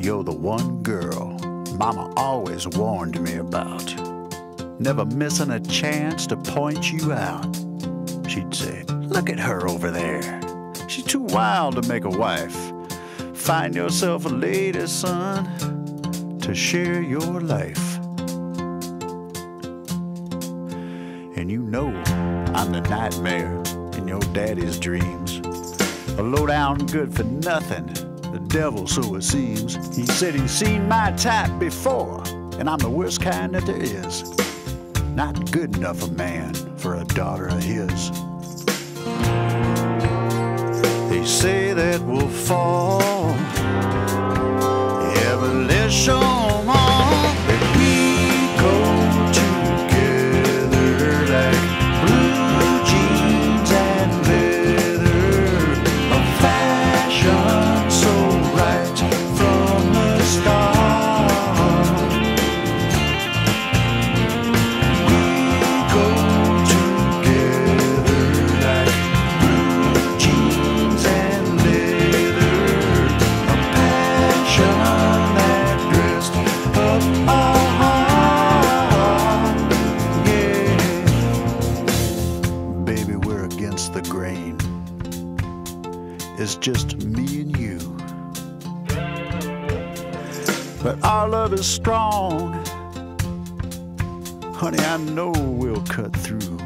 you're the one girl Mama always warned me about. Never missing a chance to point you out. She'd say, look at her over there. She's too wild to make a wife. Find yourself a lady, son, to share your life. And you know I'm the nightmare in your daddy's dreams. A low-down good for nothing, the devil so it seems. He said he's seen my type before, and I'm the worst kind that there is. Not good enough a man for a daughter of his. They say that we'll fall, yeah, but let's show 'em all that we go together like blue jeans and leather, a fashion so right from the start. We go together like blue jeans and leather, a passion that dressed up our heart. Yeah, baby, we're against the grain. It's just me and you, but our love is strong. Honey, I know we'll cut through.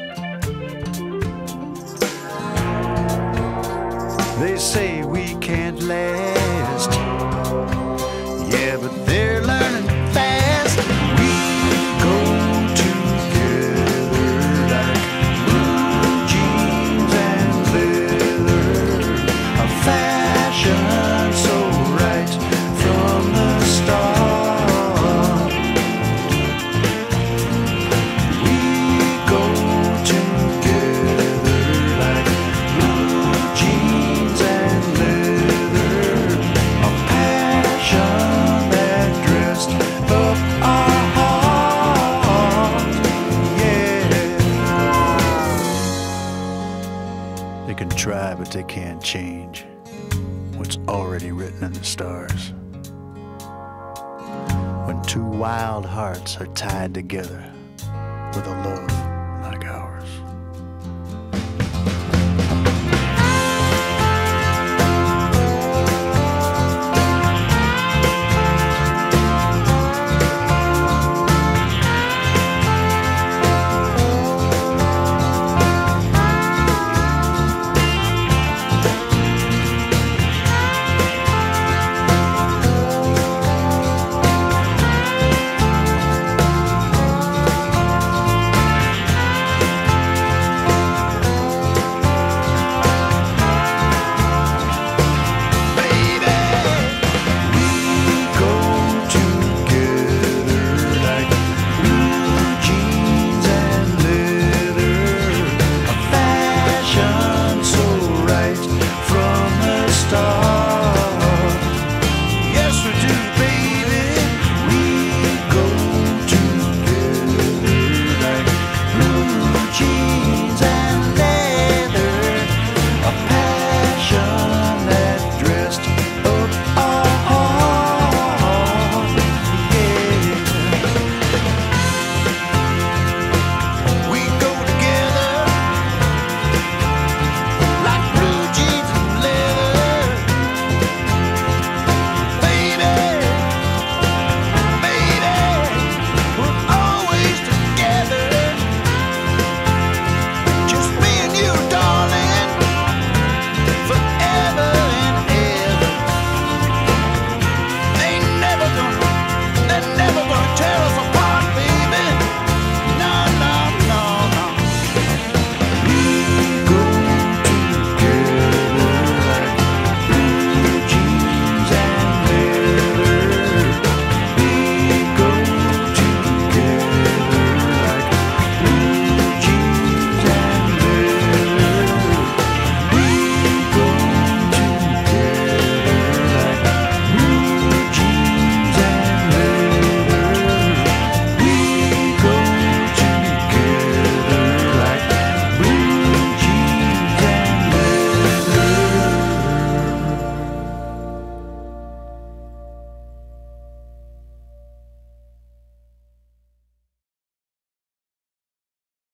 They say we can't last, yeah, but they're learning fast. We go together like blue jeans and leather, a fashion so right from the start. We go together like blue jeans and leather, a passion that dressed up our heart. Yeah. They can try, but they can't change what's already written in the stars. When two wild hearts are tied together with a love